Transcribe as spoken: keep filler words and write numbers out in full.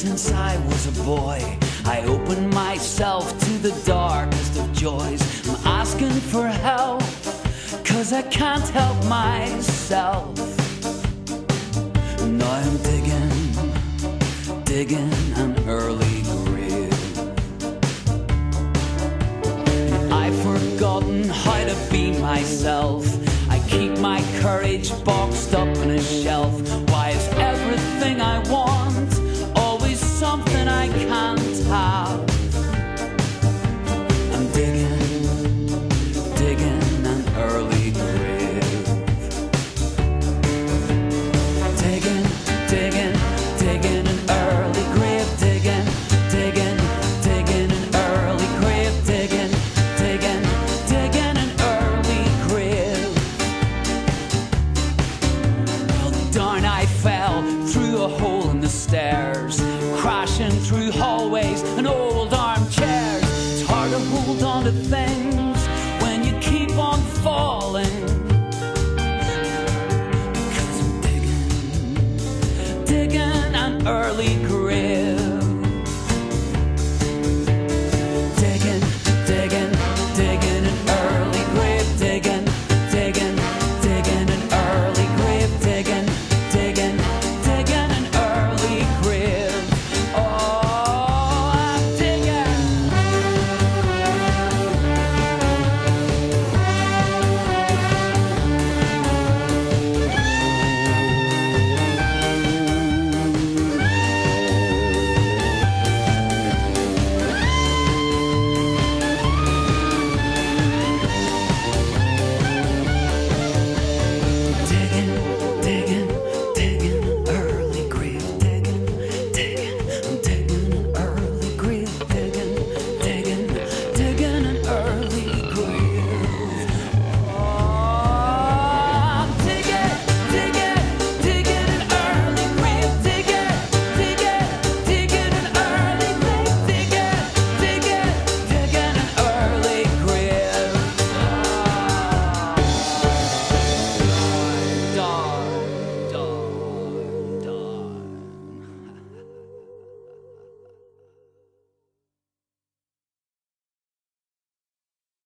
since I was a boy. I opened myself to the darkest of joys. I'm asking for help, cause I can't help myself. Now I'm digging, digging an early grave. I've forgotten how to be myself. I keep my courage boxed up in a shelf. Why is everything I want always something I can't have? I'm digging, digging an early grave. Digging, digging, digging an early grave. Digging, digging, digging an early grave. Digging, digging, digging an early grave. Well, down I fell through a hole in the stairs, crashing through hallways and old armchairs. It's hard to hold on to things